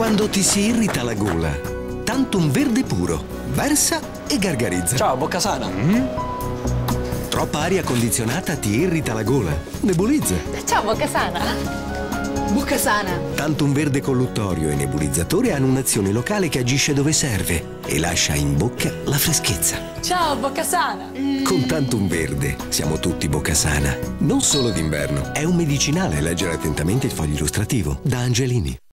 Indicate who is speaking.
Speaker 1: Quando ti si irrita la gola, Tantum Verde puro. Versa e gargarizza.
Speaker 2: Ciao, bocca sana.
Speaker 1: Troppa aria condizionata ti irrita la gola. Nebulizza.
Speaker 3: Ciao, bocca sana. Bocca sana.
Speaker 1: Tantum Verde collutorio e nebulizzatore hanno un'azione locale che agisce dove serve e lascia in bocca la freschezza.
Speaker 3: Ciao, bocca sana.
Speaker 1: Con Tantum Verde siamo tutti bocca sana. Non solo d'inverno. È un medicinale. Leggere attentamente il foglio illustrativo. Da Angelini.